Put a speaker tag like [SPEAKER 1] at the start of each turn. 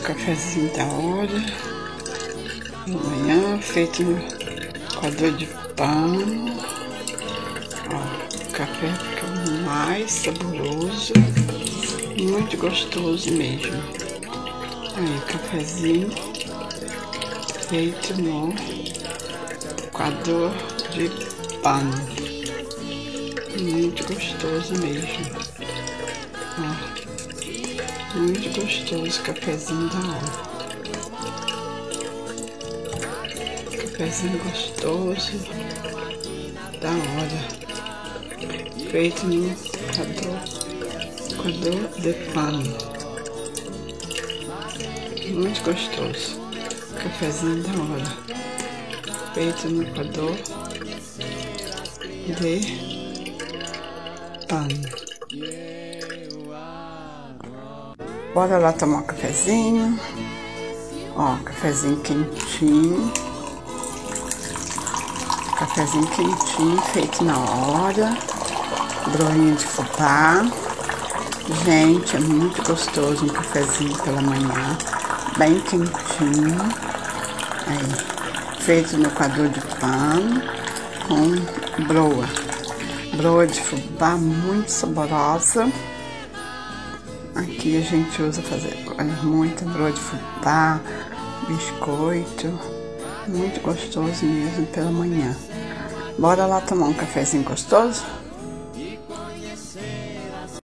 [SPEAKER 1] cafezinho da hora, de manhã, feito no coador de pano. Ó, o café fica mais saboroso, muito gostoso mesmo. Aí, o cafezinho feito no coador de pano, muito gostoso mesmo. Ó, muito gostoso, cafezinho da hora. Cafezinho gostoso, da hora, feito no coador de pano, muito gostoso. Cafezinho da hora, feito no coador de pano. Bora lá tomar um cafezinho. Ó, cafezinho quentinho. Cafezinho quentinho, feito na hora. Broinha de fubá. Gente, é muito gostoso um cafezinho pela manhã. Bem quentinho. Aí, feito no coador de pano. Com broa. Broa de fubá muito saborosa. Aqui a gente usa fazer muita broa de fubá, biscoito, muito gostoso mesmo pela manhã. Bora lá tomar um cafezinho gostoso?